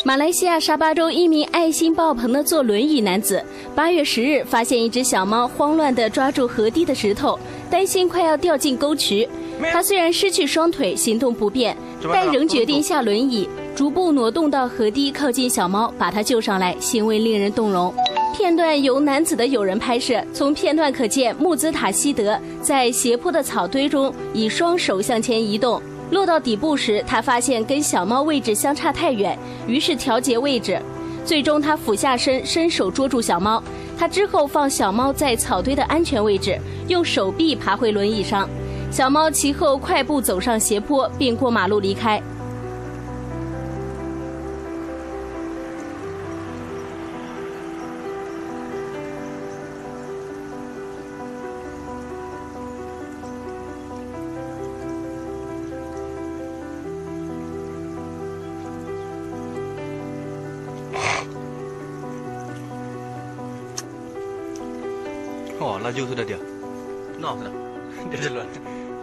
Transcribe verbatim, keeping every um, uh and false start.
马来西亚沙巴州一名爱心爆棚的坐轮椅男子，八月十日发现一只小猫慌乱地抓住河堤的石头，担心快要掉进沟渠。他虽然失去双腿，行动不便，但仍决定下轮椅，逐步挪动到河堤，靠近小猫，把它救上来，行为令人动容。片段由男子的友人拍摄，从片段可见，穆兹塔希德在斜坡的草堆中以双手向前移动。落到底部时，他发现跟小猫位置相差太远，于是调节位置。最终，他俯下身，伸手捉住小猫。他之后放小猫在草堆的安全位置，用手臂爬回轮椅上。小猫其后快步走上斜坡，并过马路离开。 哦，那就是的点，那是的，这是轮。